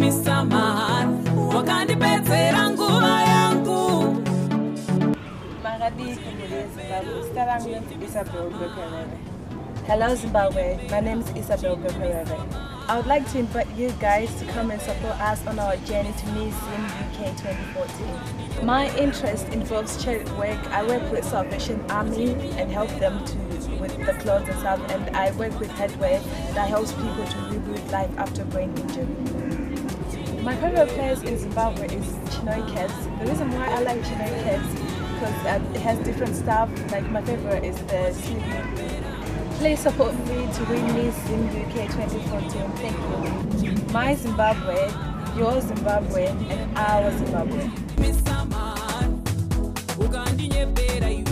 Misaman, wakandipedzera nguva yangu. Hello Zimbabwe, my name is Isabel Bepereve. I would like to invite you guys to come and support us on our journey to Miss Sim UK 2014. My interest involves charity work. I work with Salvation Army and help them with the clothes and stuff, and I work with Headwear that helps people to rebuild life after brain injury. My favorite players in Zimbabwe is Chinoi Cats. The reason why I like Chinoi Cats because it has different stuff. Like my favorite is the Sleeping. Please support me to win Miss Sim UK 2014. Thank you. My Zimbabwe, your Zimbabwe, and our Zimbabwe.